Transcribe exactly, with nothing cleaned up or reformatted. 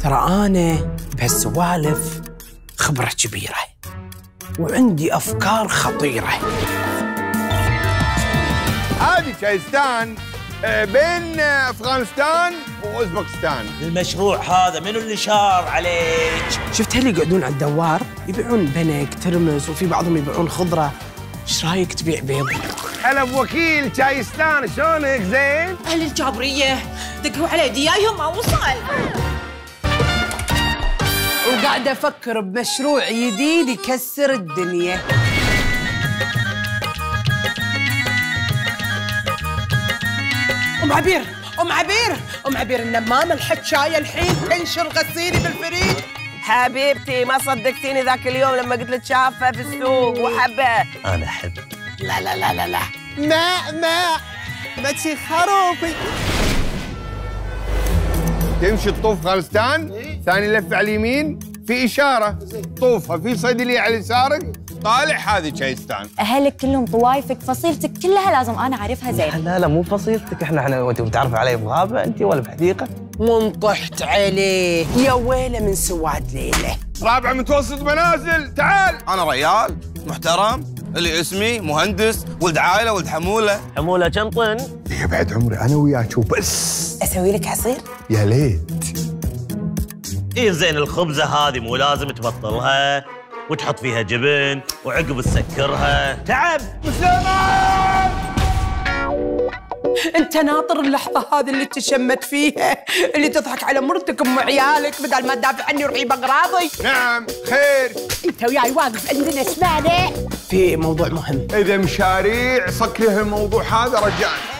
ترى أنا بهالسوالف خبرة كبيرة وعندي أفكار خطيرة. هذه شايستان بين أفغانستان وأوزبكستان. المشروع هذا منو اللي شار عليك؟ شفت اللي يقعدون على الدوار يبيعون بنك ترمس وفي بعضهم يبيعون خضرة. ايش رايك تبيع بيض؟ هلا بوكيل شايستان، شلونك؟ زين؟ أهل الجابرية دقوا علي ديايهم ما وصل. وقاعدة أفكر بمشروع جديد يكسر الدنيا. أم عبير أم عبير أم عبير النمامة الحكاية الحين تنشر غسيلي بالفريج. حبيبتي ما صدقتيني ذاك اليوم لما قلت لك شافه في السوق وحبه. أنا أحب. لا لا لا لا لا ما ما ما تشي خروفي. تمشي تطوف أفغانستان، ثاني لفة على اليمين في إشارة طوفها، في صيدلية على يسارك طالع هذه شايستان. أهلك كلهم طوايفك، فصيلتك كلها لازم أنا أعرفها زين. لا لا مو فصيلتك، احنا احنا وانت متعرف علي بغابة انت ولا بحديقة؟ وانطحت عليه يا ويله من سواد ليله. رابع متوسط منازل، تعال. أنا ريال محترم اللي اسمي مهندس، ولد عائلة، ولد حمولة. حمولة كم طن؟ يا بعد عمري أنا وياك وبس. أسوي لك عصير؟ يا ليت. إيه زين، الخبزة هذه مو لازم تبطلها وتحط فيها جبن وعقب تسكرها. تعب. انت ناطر اللحظه هذه اللي تشمت فيها، اللي تضحك على مرتك ام عيالك بدل ما تدافع عني وروحي باغراضي. نعم خير. انت وياي واقف عندنا اسمعني في موضوع مهم. اذا مشاريع صك له الموضوع هذا رجاء.